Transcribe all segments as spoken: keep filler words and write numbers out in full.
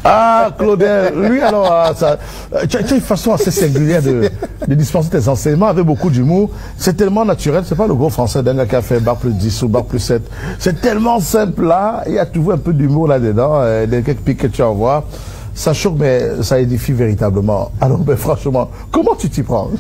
Ah, Claudel, lui alors, euh, ça, tu, as, tu as une façon assez singulière de, de dispenser tes enseignements avec beaucoup d'humour. C'est tellement naturel, c'est pas le gros français d'un gars qui a fait bac plus dix ou bac plus sept. C'est tellement simple là, il y a toujours un peu d'humour là-dedans, euh, des quelques pics que tu envoies. Ça choque, mais ça édifie véritablement. Alors, ben, franchement, comment tu t'y prends?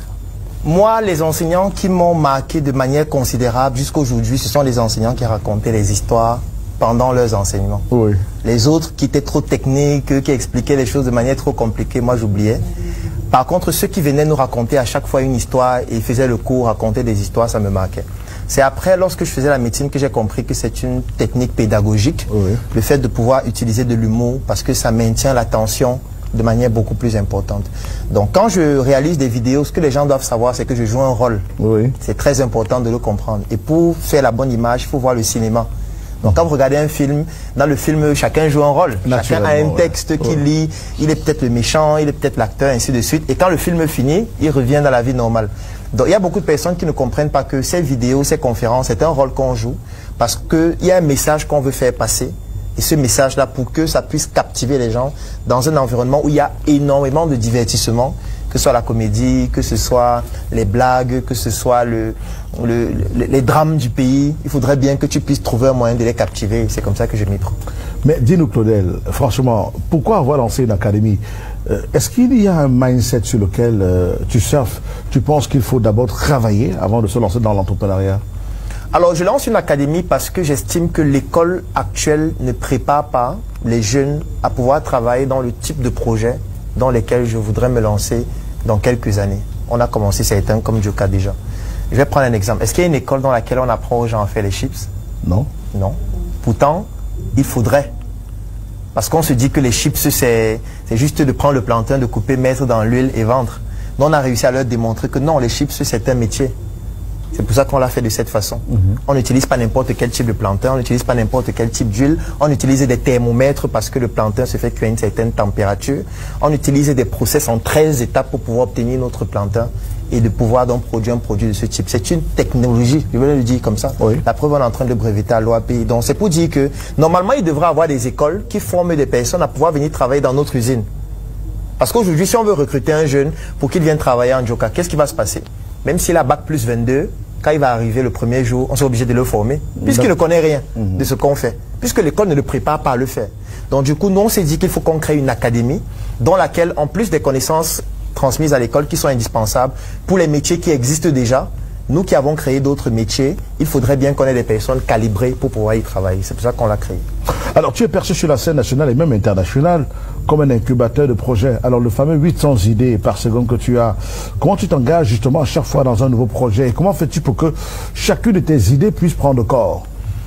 Moi, les enseignants qui m'ont marqué de manière considérable jusqu'à aujourd'hui, ce sont les enseignants qui racontaient les histoires pendant leurs enseignements. Oui. Les autres qui étaient trop techniques, qui expliquaient les choses de manière trop compliquée, moi j'oubliais. Par contre, ceux qui venaient nous raconter à chaque fois une histoire et faisaient le cours, racontaient des histoires, ça me marquait. C'est après, lorsque je faisais la médecine, que j'ai compris que c'est une technique pédagogique, oui. Le fait de pouvoir utiliser de l'humour, parce que ça maintient l'attention de manière beaucoup plus importante. Donc quand je réalise des vidéos, ce que les gens doivent savoir, c'est que je joue un rôle. Oui. C'est très important de le comprendre. Et pour faire la bonne image, il faut voir le cinéma. Donc quand vous regardez un film, dans le film, chacun joue un rôle. Chacun a un texte ouais. qu'il ouais. lit, il est peut-être le méchant, il est peut-être l'acteur, ainsi de suite. Et quand le film finit, il revient dans la vie normale. Donc il y a beaucoup de personnes qui ne comprennent pas que ces vidéos, ces conférences, c'est un rôle qu'on joue parce qu'il y a un message qu'on veut faire passer. Et ce message-là, pour que ça puisse captiver les gens dans un environnement où il y a énormément de divertissement, que ce soit la comédie, que ce soit les blagues, que ce soit le, le, le, les drames du pays, il faudrait bien que tu puisses trouver un moyen de les captiver. C'est comme ça que je m'y prends. Mais dis-nous, Claudel, franchement, pourquoi avoir lancé une académie? euh, Est-ce qu'il y a un mindset sur lequel euh, tu surfes? Tu penses qu'il faut d'abord travailler avant de se lancer dans l'entrepreneuriat? Alors, je lance une académie parce que j'estime que l'école actuelle ne prépare pas les jeunes à pouvoir travailler dans le type de projet dans lesquels je voudrais me lancer dans quelques années. On a commencé certains comme Joka déjà. Je vais prendre un exemple. Est-ce qu'il y a une école dans laquelle on apprend aux gens à faire les chips? Non. Non. Pourtant, il faudrait. Parce qu'on se dit que les chips, c'est juste de prendre le plantain, de couper, mettre dans l'huile et vendre. Mais on a réussi à leur démontrer que non, les chips, c'est un métier. C'est pour ça qu'on l'a fait de cette façon. Mm-hmm. On n'utilise pas n'importe quel type de plantain, on n'utilise pas n'importe quel type d'huile. On utilise des thermomètres parce que le plantain se fait cuire à une certaine température. On utilise des process en treize étapes pour pouvoir obtenir notre plantain et de pouvoir donc produire un produit de ce type. C'est une technologie, je vais le dire comme ça. Oui. La preuve, on est en train de breveter à l'O A P I. Donc c'est pour dire que normalement, il devrait y avoir des écoles qui forment des personnes à pouvoir venir travailler dans notre usine. Parce qu'aujourd'hui, si on veut recruter un jeune pour qu'il vienne travailler en Joka, qu'est-ce qui va se passer? Même s'il a bac plus vingt-deux, quand il va arriver le premier jour, on sera obligé de le former, puisqu'il ne connaît rien de ce qu'on fait, puisque l'école ne le prépare pas à le faire. Donc du coup, nous, on s'est dit qu'il faut qu'on crée une académie dans laquelle, en plus des connaissances transmises à l'école qui sont indispensables pour les métiers qui existent déjà, nous qui avons créé d'autres métiers, il faudrait bien qu'on ait des personnes calibrées pour pouvoir y travailler. C'est pour ça qu'on l'a créé. Alors, tu es perçu sur la scène nationale et même internationale comme un incubateur de projets. Alors, le fameux huit cents idées par seconde que tu as, comment tu t'engages justement à chaque fois dans un nouveau projet? Et comment fais-tu pour que chacune de tes idées puisse prendre corps?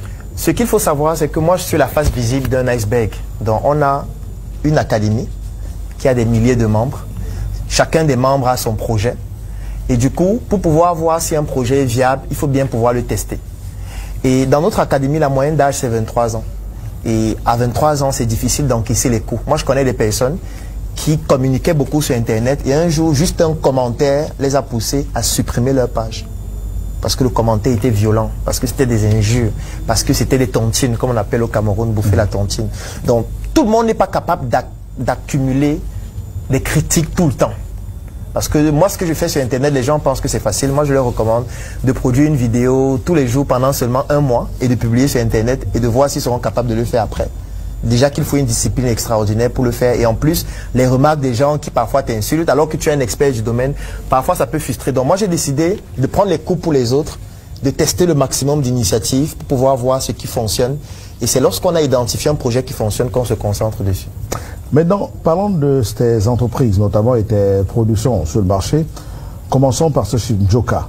Ce qu'il faut savoir, c'est que moi, je suis la face visible d'un iceberg. Donc, on a une académie qui a des milliers de membres. Chacun des membres a son projet. Et du coup, pour pouvoir voir si un projet est viable, il faut bien pouvoir le tester. Et dans notre académie, la moyenne d'âge, c'est vingt-trois ans. Et à vingt-trois ans, c'est difficile d'encaisser les coûts. Moi, je connais des personnes qui communiquaient beaucoup sur Internet et un jour, juste un commentaire les a poussés à supprimer leur page. Parce que le commentaire était violent, parce que c'était des injures, parce que c'était des tontines, comme on appelle au Cameroun, bouffer la tontine. Donc, tout le monde n'est pas capable d'accumuler des critiques tout le temps. Parce que moi, ce que je fais sur Internet, les gens pensent que c'est facile. Moi, je leur recommande de produire une vidéo tous les jours pendant seulement un mois et de publier sur Internet et de voir s'ils seront capables de le faire après. Déjà qu'il faut une discipline extraordinaire pour le faire. Et en plus, les remarques des gens qui parfois t'insultent, alors que tu es un expert du domaine, parfois ça peut frustrer. Donc moi, j'ai décidé de prendre les coups pour les autres, de tester le maximum d'initiatives pour pouvoir voir ce qui fonctionne. Et c'est lorsqu'on a identifié un projet qui fonctionne qu'on se concentre dessus. Maintenant, parlons de tes entreprises, notamment et tes productions sur le marché. Commençons par ce chiffre Joka.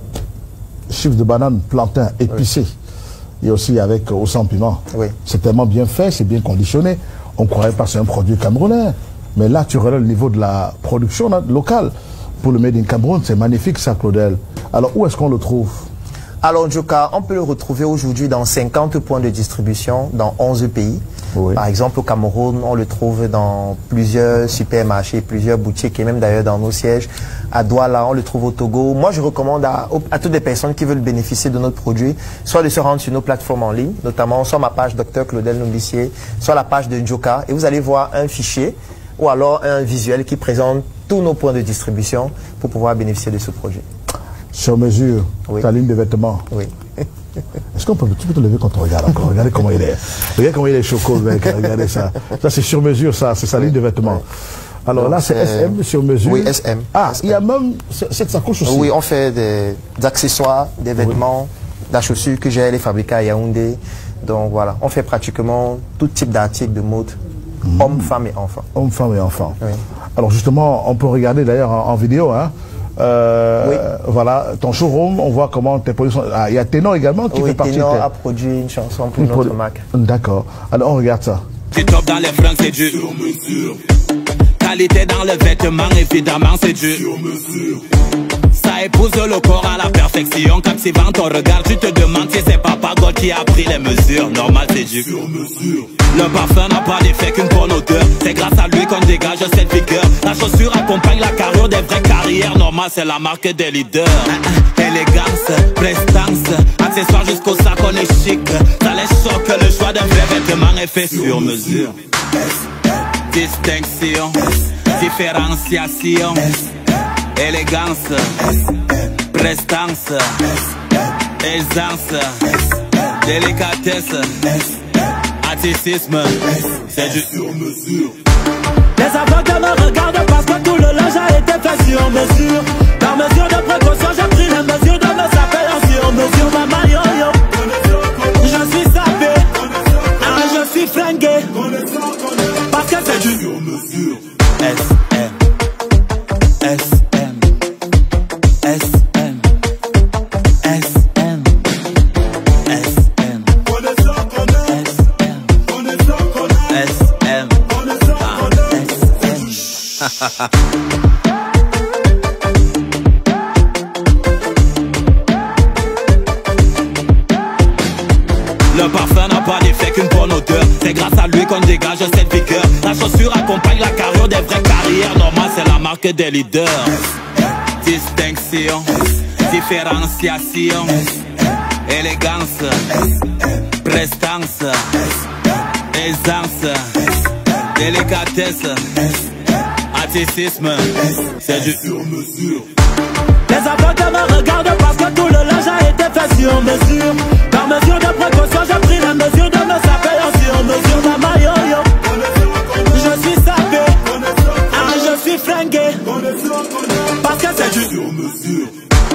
Chiffre de banane, plantain, épicé. Oui. Et aussi avec au sang piment. Oui. C'est tellement bien fait, c'est bien conditionné. On ne croirait pas que c'est un produit camerounais. Mais là, tu relèves le niveau de la production locale. Pour le Made in Cameroun, c'est magnifique ça, Claudel. Alors, où est-ce qu'on le trouve? Alors, Joka, on peut le retrouver aujourd'hui dans cinquante points de distribution dans onze pays. Oui. Par exemple, au Cameroun, on le trouve dans plusieurs supermarchés, plusieurs boutiques, et même d'ailleurs dans nos sièges. À Douala, on le trouve au Togo. Moi, je recommande à, à toutes les personnes qui veulent bénéficier de notre produit, soit de se rendre sur nos plateformes en ligne, notamment soit ma page Docteur Claudel Nombissier, soit la page de Njoka, et vous allez voir un fichier ou alors un visuel qui présente tous nos points de distribution pour pouvoir bénéficier de ce projet. Sur mesure, oui. Ta ligne de vêtements. Oui. Est-ce qu'on peut, tu peux te lever quand on regarde encore? Regardez comment il est. Regardez comment il est choco, mec. Regardez ça. Ça, c'est sur mesure, ça. C'est sa oui. ligne de vêtements. Oui. Alors donc, là, c'est S M sur mesure. Oui, S M. Ah, S M. Il y a même cette sacoche aussi. Oui, on fait des, des accessoires, des vêtements, oui. de la chaussure que j'ai les fabriqués à Yaoundé. Donc voilà, on fait pratiquement tout type d'articles de mode, mmh. hommes, femmes et enfants. Hommes, femmes et enfants. Oui. Alors justement, on peut regarder d'ailleurs en, en vidéo, hein. Euh, oui. Voilà, ton showroom, on voit comment tes produits sont... Ah, il y a Ténor également qui oui, fait partie. Ténor de tes... a produit une chanson pour une notre produ... marque. D'accord. Alors on regarde ça. C'est top dans les fringues, c'est du sur mesure. Qualité dans le vêtement, évidemment, c'est du sur mesure. Ça épouse le corps à la perfection. Captivant ton regard, tu te demandes si c'est Papa God qui a pris les mesures. Normal, c'est du sur mesure. Le parfum n'a pas d'effet qu'une bonne odeur. C'est grâce à lui qu'on dégage cette vigueur. La chaussure accompagne la carrure des vraies carrières. Normal, c'est la marque des leaders. Élégance, prestance, accessoires jusqu'au sac, on est chic. Ça les choque, le choix d'un vrai vêtement est fait sur mesure. Distinction, différenciation, élégance, prestance, aisance, délicatesse, artistisme, c'est du sur mesure. Les avocats me regardent parce que tout le linge a été fait sur mesure. Par mesure de précaution, j'ai pris les mesures de mes appels en sur mesure. Maman yo yo, je suis sapé, ah, je suis fringué, parce que c'est du sur mesure. S M S M S M S M S M S M Le parfum n'a pas d'effet qu'une bonne odeur. C'est grâce à lui qu'on dégage cette vigueur. La chaussure accompagne la carrure des vraies carrières. Normal, c'est la marque des leaders. Distinction, différenciation, élégance, prestance, aisance, délicatesse, artistisme, c'est du sur mesure. Les avocats me regardent parce que tout le linge a été fait sur mesure. Par mesure de précaution, j'ai pris la mesure de mes appels en sur mesure. Maman yo yo, je suis sapé, ah, je suis fringué, parce que c'est du sur mesure.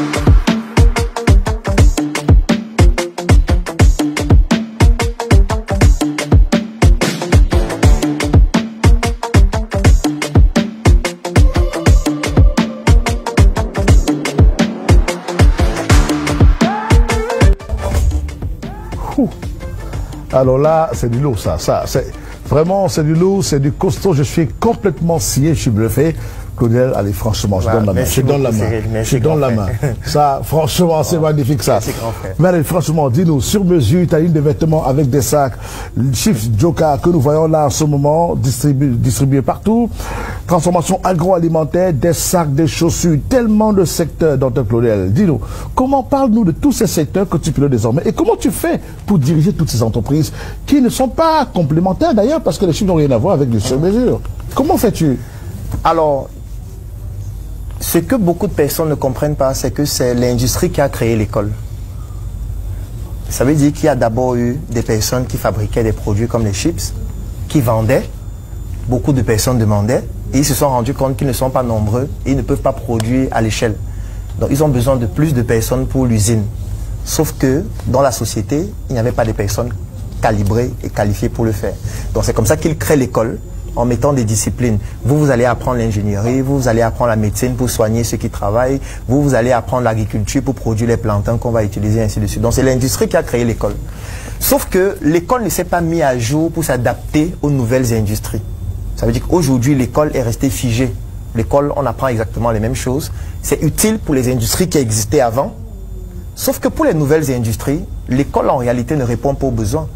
Alors là, c'est du lourd, ça. ça c'est vraiment, c'est du lourd, c'est du costaud. Je suis complètement scié, je suis bluffé. Claudel, allez, franchement, je ouais, donne la main. Je donne la main. Je donne la main. Ça, franchement, c'est magnifique, ça. Mais allez, franchement, dis-nous, sur mesure, tu as une de vêtements avec des sacs. Chief Njoka, que nous voyons là en ce moment, distribué, distribué partout. Transformation agroalimentaire, des sacs, des chaussures, tellement de secteurs, docteur Claudel. Dis-nous, comment parle-nous de tous ces secteurs que tu pilotes désormais et comment tu fais pour diriger toutes ces entreprises qui ne sont pas complémentaires d'ailleurs parce que les chiffres n'ont rien à voir avec les sur-mesure. Comment fais-tu? Alors, ce que beaucoup de personnes ne comprennent pas, c'est que c'est l'industrie qui a créé l'école. Ça veut dire qu'il y a d'abord eu des personnes qui fabriquaient des produits comme les chips, qui vendaient, beaucoup de personnes demandaient, et ils se sont rendus compte qu'ils ne sont pas nombreux, et ils ne peuvent pas produire à l'échelle. Donc ils ont besoin de plus de personnes pour l'usine. Sauf que dans la société, il n'y avait pas de personnes calibrées et qualifiées pour le faire. Donc c'est comme ça qu'ils créent l'école, en mettant des disciplines. Vous, vous allez apprendre l'ingénierie, vous, vous allez apprendre la médecine pour soigner ceux qui travaillent, vous, vous allez apprendre l'agriculture pour produire les plantains qu'on va utiliser, ainsi de suite. Donc c'est l'industrie qui a créé l'école. Sauf que l'école ne s'est pas mise à jour pour s'adapter aux nouvelles industries. Ça veut dire qu'aujourd'hui, l'école est restée figée. L'école, on apprend exactement les mêmes choses. C'est utile pour les industries qui existaient avant. Sauf que pour les nouvelles industries, l'école en réalité ne répond pas aux besoins.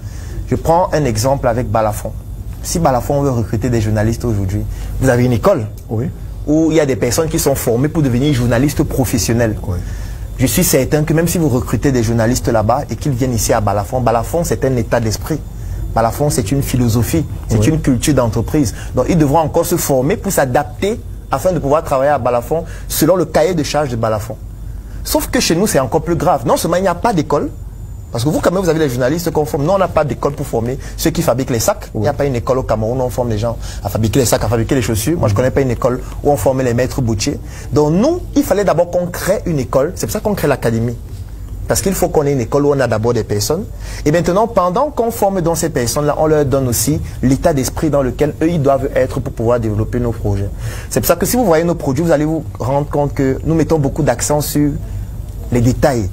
Je prends un exemple avec Balafon. Si Balafon veut recruter des journalistes aujourd'hui, vous avez une école oui. où il y a des personnes qui sont formées pour devenir journalistes professionnels. Oui. Je suis certain que même si vous recrutez des journalistes là-bas et qu'ils viennent ici à Balafon, Balafon c'est un état d'esprit. Balafon c'est une philosophie, c'est oui. une culture d'entreprise. Donc ils devront encore se former pour s'adapter afin de pouvoir travailler à Balafon selon le cahier de charge de Balafon. Sauf que chez nous c'est encore plus grave. Non seulement il n'y a pas d'école, parce que vous quand même vous avez les journalistes qu'on forme. Nous on n'a pas d'école pour former ceux qui fabriquent les sacs. Oui. Il n'y a pas une école au Cameroun où on forme les gens à fabriquer les sacs, à fabriquer les chaussures. Moi je ne connais pas une école où on formait les maîtres boutiers. Donc nous, il fallait d'abord qu'on crée une école. C'est pour ça qu'on crée l'académie. Parce qu'il faut qu'on ait une école où on a d'abord des personnes. Et maintenant, pendant qu'on forme dans ces personnes-là, on leur donne aussi l'état d'esprit dans lequel eux, ils doivent être pour pouvoir développer nos projets. C'est pour ça que si vous voyez nos produits, vous allez vous rendre compte que nous mettons beaucoup d'accent sur les détails,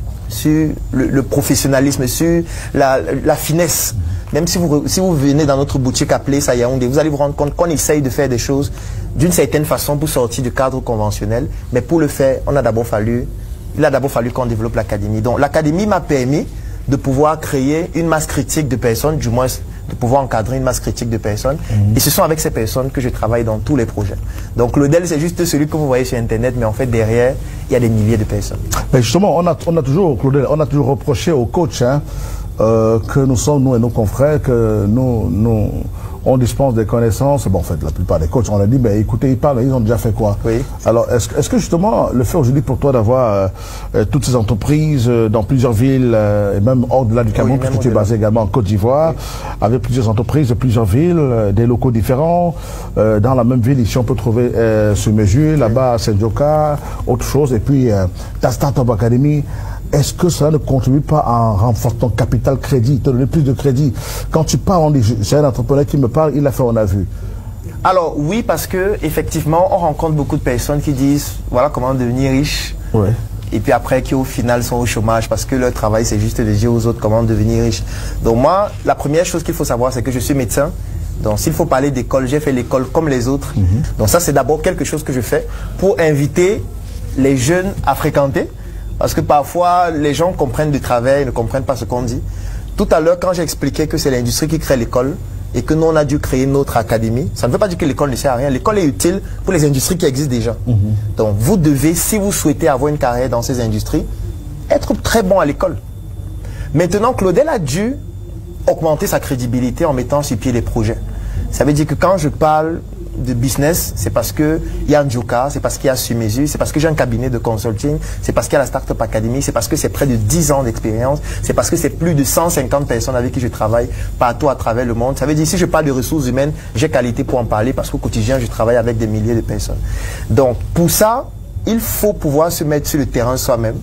sur le, le professionnalisme, sur la, la finesse. Même si vous, si vous venez dans notre boutique appelée à Yaoundé, vous allez vous rendre compte qu'on essaye de faire des choses d'une certaine façon pour sortir du cadre conventionnel. Mais pour le faire, on a d'abord fallu... Il a d'abord fallu qu'on développe l'académie. Donc l'académie m'a permis de pouvoir créer une masse critique de personnes, du moins de pouvoir encadrer une masse critique de personnes. Mmh. Et ce sont avec ces personnes que je travaille dans tous les projets. Donc Claudel, c'est juste celui que vous voyez sur Internet, mais en fait derrière, il y a des milliers de personnes. Mais justement, on a, on a toujours, Claudel, on a toujours reproché aux coachs hein, euh, que nous sommes, nous et nos confrères, que nous... nous on dispense des connaissances. Bon, en fait, la plupart des coachs, on a dit, mais écoutez, ils parlent, ils ont déjà fait quoi? Oui. Alors, est-ce est-ce que justement, le fait aujourd'hui pour toi d'avoir euh, toutes ces entreprises euh, dans plusieurs villes, euh, et même au-delà du Cameroun, oui, puisque tu es basé également en Côte d'Ivoire, oui. avec plusieurs entreprises de plusieurs villes, euh, des locaux différents, euh, dans la même ville, ici, on peut trouver euh, sur mesure, là-bas, à Saint-Joka, autre chose, et puis, euh, ta Startup Academy. Est-ce que cela ne contribue pas à un renforcer ton capital crédit, te donner plus de crédit? Quand tu parles, on dit, c'est un entrepreneur qui me parle, il l'a fait, on a vu. Alors oui, parce que effectivement, on rencontre beaucoup de personnes qui disent, voilà comment devenir riche. Ouais. Et puis après, qui au final sont au chômage parce que leur travail, c'est juste de dire aux autres comment devenir riche. Donc moi, la première chose qu'il faut savoir, c'est que je suis médecin. Donc s'il faut parler d'école, j'ai fait l'école comme les autres. Mm-hmm. Donc ça, c'est d'abord quelque chose que je fais pour inviter les jeunes à fréquenter. Parce que parfois, les gens comprennent du travail, ne comprennent pas ce qu'on dit. Tout à l'heure, quand j'ai expliqué que c'est l'industrie qui crée l'école et que nous, on a dû créer notre académie, ça ne veut pas dire que l'école ne sert à rien. L'école est utile pour les industries qui existent déjà. Mm-hmm. Donc, vous devez, si vous souhaitez avoir une carrière dans ces industries, être très bon à l'école. Maintenant, Claudel a dû augmenter sa crédibilité en mettant sur pied les projets. Ça veut dire que quand je parle de business, c'est parce qu'il y a un Joka, c'est parce qu'il y a sur mesure, c'est parce que j'ai un cabinet de consulting, c'est parce qu'il y a la Startup Academy, c'est parce que c'est près de dix ans d'expérience, c'est parce que c'est plus de cent cinquante personnes avec qui je travaille partout à travers le monde. Ça veut dire si je parle de ressources humaines, j'ai qualité pour en parler parce qu'au quotidien, je travaille avec des milliers de personnes. Donc, pour ça, il faut pouvoir se mettre sur le terrain soi-même.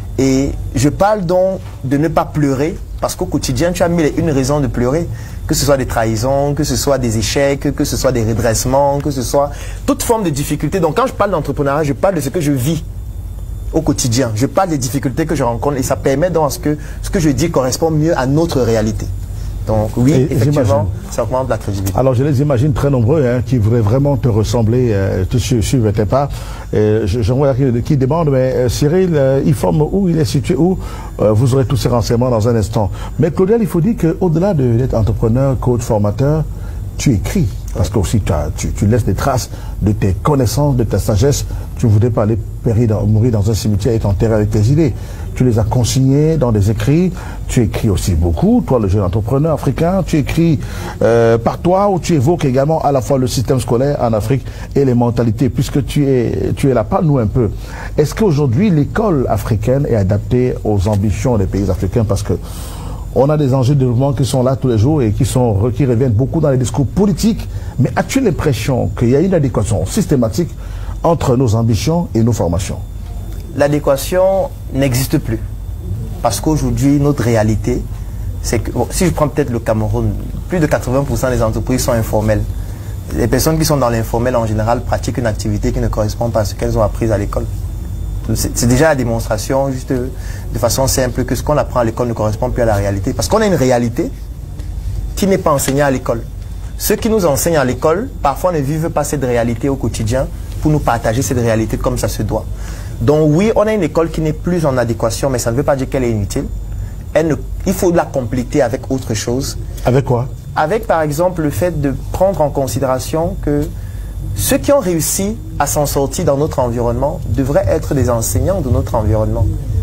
Et je parle donc de ne pas pleurer parce qu'au quotidien, tu as mille et une raisons de pleurer. Que ce soit des trahisons, que ce soit des échecs, que ce soit des redressements, que ce soit toute forme de difficulté. Donc quand je parle d'entrepreneuriat, je parle de ce que je vis au quotidien. Je parle des difficultés que je rencontre et ça permet donc à ce que ce que je dis correspond mieux à notre réalité. Donc oui, et, effectivement, ça augmente la crédibilité. Alors je les imagine très nombreux hein, qui voudraient vraiment te ressembler, euh, te suivre tes pas. J'aimerais qui, qui demande, mais euh, Cyril, euh, il forme où, il est situé où? euh, Vous aurez tous ces renseignements dans un instant. Mais Claudel, il faut dire qu'au-delà d'être entrepreneur, coach, formateur, tu écris. Parce que aussi tu, as, tu, tu laisses des traces de tes connaissances, de ta sagesse. Tu ne voudrais pas aller périr dans, mourir dans un cimetière et t'enterrer avec tes idées. Tu les as consignées dans des écrits. Tu écris aussi beaucoup, toi le jeune entrepreneur africain. Tu écris euh, par toi où tu évoques également à la fois le système scolaire en Afrique et les mentalités. Puisque tu es, tu es là, parle-nous un peu. Est-ce qu'aujourd'hui l'école africaine est adaptée aux ambitions des pays africains? Parce que on a des enjeux de développement qui sont là tous les jours et qui, sont, qui reviennent beaucoup dans les discours politiques. Mais as-tu l'impression qu'il y a une adéquation systématique entre nos ambitions et nos formations? L'adéquation n'existe plus. Parce qu'aujourd'hui, notre réalité, c'est que, bon, si je prends peut-être le Cameroun, plus de quatre-vingts pour cent des entreprises sont informelles. Les personnes qui sont dans l'informel, en général, pratiquent une activité qui ne correspond pas à ce qu'elles ont appris à l'école. C'est déjà la démonstration, juste de façon simple, que ce qu'on apprend à l'école ne correspond plus à la réalité. Parce qu'on a une réalité qui n'est pas enseignée à l'école. Ceux qui nous enseignent à l'école, parfois ne vivent pas cette réalité au quotidien pour nous partager cette réalité comme ça se doit. Donc oui, on a une école qui n'est plus en adéquation, mais ça ne veut pas dire qu'elle est inutile. elle ne, il faut la compléter avec autre chose. Avec quoi? Avec par exemple le fait de prendre en considération que ceux qui ont réussi à s'en sortir dans notre environnement devraient être des enseignants de notre environnement.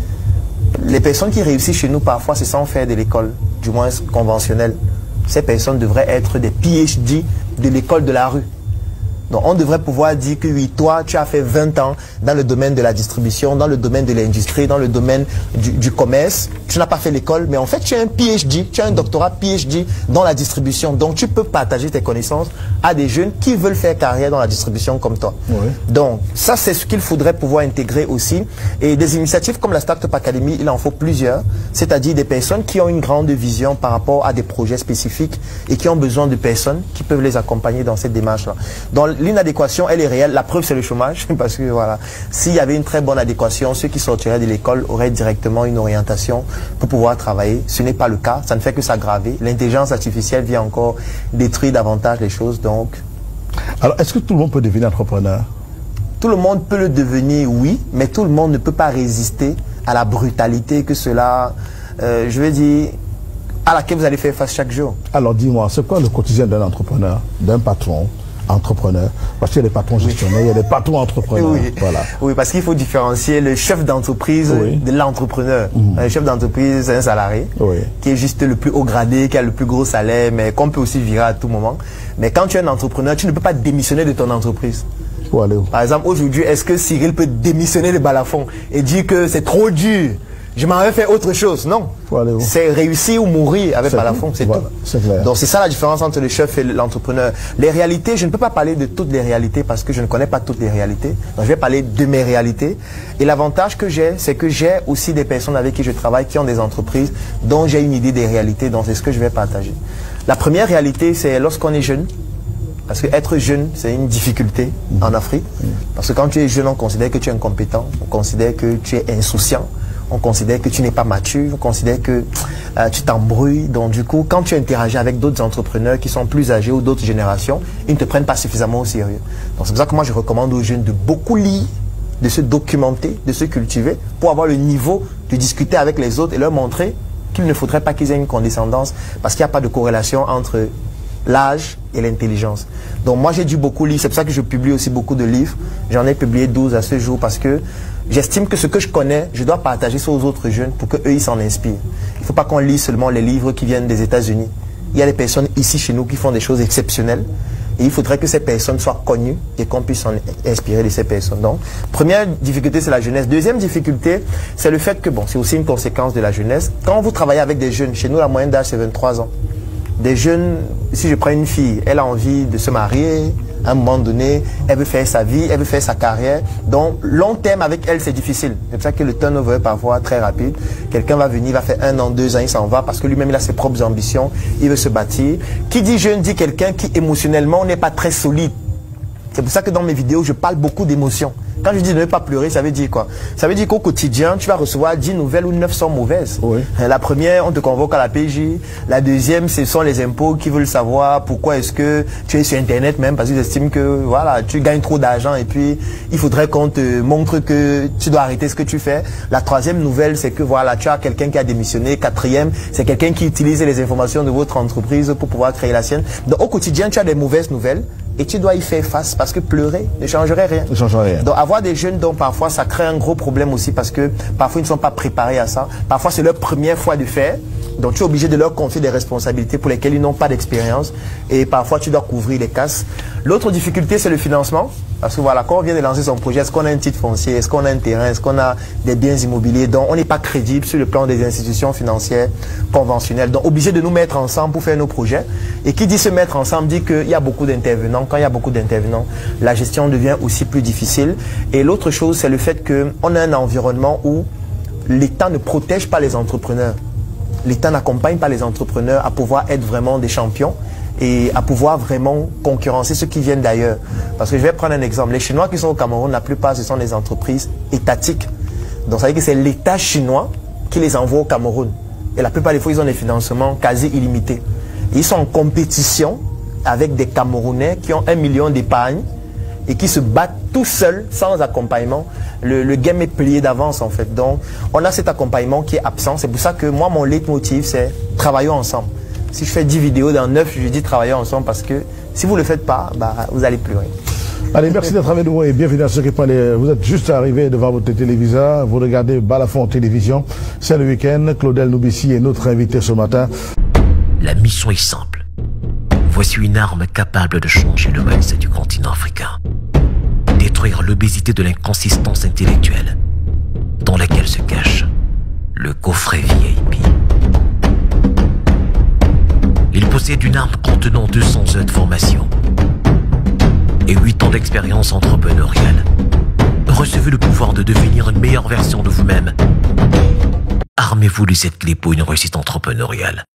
Les personnes qui réussissent chez nous parfois c'est sans faire de l'école, du moins conventionnelle. Ces personnes devraient être des P H D de l'école de la rue. Donc on devrait pouvoir dire que oui, toi tu as fait vingt ans dans le domaine de la distribution, dans le domaine de l'industrie, dans le domaine du, du commerce. Tu n'as pas fait l'école, mais en fait tu as un P H D, tu as un doctorat P H D dans la distribution. Donc tu peux partager tes connaissances à des jeunes qui veulent faire carrière dans la distribution comme toi. Oui. Donc ça c'est ce qu'il faudrait pouvoir intégrer aussi. Et des initiatives comme la Startup Academy, il en faut plusieurs. C'est-à-dire des personnes qui ont une grande vision par rapport à des projets spécifiques et qui ont besoin de personnes qui peuvent les accompagner dans cette démarche-là. L'inadéquation, elle est réelle. La preuve, c'est le chômage. Parce que voilà, s'il y avait une très bonne adéquation, ceux qui sortiraient de l'école auraient directement une orientation pour pouvoir travailler. Ce n'est pas le cas. Ça ne fait que s'aggraver. L'intelligence artificielle vient encore détruire davantage les choses. Donc, alors, est-ce que tout le monde peut devenir entrepreneur? Tout le monde peut le devenir, oui, mais tout le monde ne peut pas résister à la brutalité que cela, euh, je veux dire, à laquelle vous allez faire face chaque jour. Alors, dis-moi, c'est quoi le quotidien d'un entrepreneur, d'un patron entrepreneur? Parce qu'il y a des patrons gestionnaires, oui. Il y a des patrons entrepreneurs. Oui, voilà. Oui, parce qu'il faut différencier le chef d'entreprise oui. de l'entrepreneur. Mmh. Le chef d'entreprise, c'est un salarié oui. qui est juste le plus haut gradé, qui a le plus gros salaire, mais qu'on peut aussi virer à tout moment. Mais quand tu es un entrepreneur, tu ne peux pas démissionner de ton entreprise. Faut aller où? Par exemple, aujourd'hui, est-ce que Cyril peut démissionner de Balafon et dire que c'est trop dur? Je m'en vais faire autre chose. Non. C'est réussir ou mourir avec Balafon, c'est voilà, tout. Donc c'est ça la différence entre le chef et l'entrepreneur. Les réalités, je ne peux pas parler de toutes les réalités parce que je ne connais pas toutes les réalités. Donc je vais parler de mes réalités. Et l'avantage que j'ai, c'est que j'ai aussi des personnes avec qui je travaille qui ont des entreprises dont j'ai une idée des réalités. Donc c'est ce que je vais partager. La première réalité, c'est lorsqu'on est jeune. Parce que être jeune, c'est une difficulté en Afrique. Parce que quand tu es jeune, on considère que tu es incompétent, on considère que tu es insouciant. On considère que tu n'es pas mature, on considère que euh, tu t'embrouilles. Donc du coup, quand tu interagis avec d'autres entrepreneurs qui sont plus âgés ou d'autres générations, ils ne te prennent pas suffisamment au sérieux. Donc c'est pour ça que moi je recommande aux jeunes de beaucoup lire, de se documenter, de se cultiver pour avoir le niveau de discuter avec les autres et leur montrer qu'il ne faudrait pas qu'ils aient une condescendance parce qu'il n'y a pas de corrélation entre l'âge et l'intelligence. Donc moi j'ai dû beaucoup lire, c'est pour ça que je publie aussi beaucoup de livres. J'en ai publié douze à ce jour parce que j'estime que ce que je connais, je dois partager ça aux autres jeunes pour qu'eux ils s'en inspirent. Il ne faut pas qu'on lise seulement les livres qui viennent des États-Unis. Il y a des personnes ici chez nous qui font des choses exceptionnelles et il faudrait que ces personnes soient connues et qu'on puisse s'en inspirer de ces personnes. Donc, première difficulté, c'est la jeunesse. Deuxième difficulté, c'est le fait que, bon, c'est aussi une conséquence de la jeunesse. Quand vous travaillez avec des jeunes, chez nous la moyenne d'âge c'est vingt-trois ans. Des jeunes, si je prends une fille, elle a envie de se marier, à un moment donné, elle veut faire sa vie, elle veut faire sa carrière. Donc, long terme avec elle, c'est difficile. C'est pour ça que le turnover est parfois très rapide. Quelqu'un va venir, va faire un an, deux ans, il s'en va parce que lui-même, il a ses propres ambitions, il veut se bâtir. Qui dit jeune, dit quelqu'un qui émotionnellement n'est pas très solide. C'est pour ça que dans mes vidéos, je parle beaucoup d'émotions. Quand je dis ne pas pleurer, ça veut dire quoi? Ça veut dire qu'au quotidien, tu vas recevoir dix nouvelles ou neuf sont mauvaises. Oui. La première, on te convoque à la P J. La deuxième, ce sont les impôts qui veulent savoir pourquoi est-ce que tu es sur Internet même, parce qu'ils estiment que voilà, tu gagnes trop d'argent et puis il faudrait qu'on te montre que tu dois arrêter ce que tu fais. La troisième nouvelle, c'est que voilà, tu as quelqu'un qui a démissionné. Quatrième, c'est quelqu'un qui utilise les informations de votre entreprise pour pouvoir créer la sienne. Donc au quotidien, tu as des mauvaises nouvelles. Et tu dois y faire face parce que pleurer ne changerait rien. Ne changerait rien. Donc avoir des jeunes dont parfois ça crée un gros problème aussi parce que parfois ils ne sont pas préparés à ça. Parfois c'est leur première fois de faire. Donc tu es obligé de leur confier des responsabilités pour lesquelles ils n'ont pas d'expérience. Et parfois tu dois couvrir les casses. L'autre difficulté c'est le financement. Parce que voilà, quand on vient de lancer son projet, est-ce qu'on a un titre foncier, est-ce qu'on a un terrain, est-ce qu'on a des biens immobiliers? Donc on n'est pas crédible sur le plan des institutions financières conventionnelles. Donc obligé de nous mettre ensemble pour faire nos projets. Et qui dit se mettre ensemble dit qu'il y a beaucoup d'intervenants. Quand il y a beaucoup d'intervenants, la gestion devient aussi plus difficile. Et l'autre chose, c'est le fait qu'on a un environnement où l'État ne protège pas les entrepreneurs. L'État n'accompagne pas les entrepreneurs à pouvoir être vraiment des champions et à pouvoir vraiment concurrencer ceux qui viennent d'ailleurs. Parce que je vais prendre un exemple. Les Chinois qui sont au Cameroun, la plupart, ce sont des entreprises étatiques. Donc ça veut dire que c'est l'État chinois qui les envoie au Cameroun. Et la plupart des fois, ils ont des financements quasi illimités. Et ils sont en compétition avec des Camerounais qui ont un million d'épargne et qui se battent tout seuls, sans accompagnement, le, le game est plié d'avance en fait. Donc on a cet accompagnement qui est absent. C'est pour ça que moi, mon leitmotiv, c'est travaillons ensemble. Si je fais dix vidéos dans neuf, je dis travaillons ensemble parce que si vous ne le faites pas, bah, vous allez pleurer. Allez, merci d'être avec nous et bienvenue à ceux qui parlent. Vous êtes juste arrivés devant votre téléviseur, vous regardez Balafon Télévision. C'est le week-end. Claudel Noubissi est notre invité ce matin. La mission est simple. Voici une arme capable de changer le mindset du continent africain. Détruire l'obésité de l'inconsistance intellectuelle dans laquelle se cache le coffret V I P. Il possède une arme contenant deux cents heures de formation et huit ans d'expérience entrepreneuriale. Recevez le pouvoir de devenir une meilleure version de vous-même. Armez-vous de cette clé pour une réussite entrepreneuriale.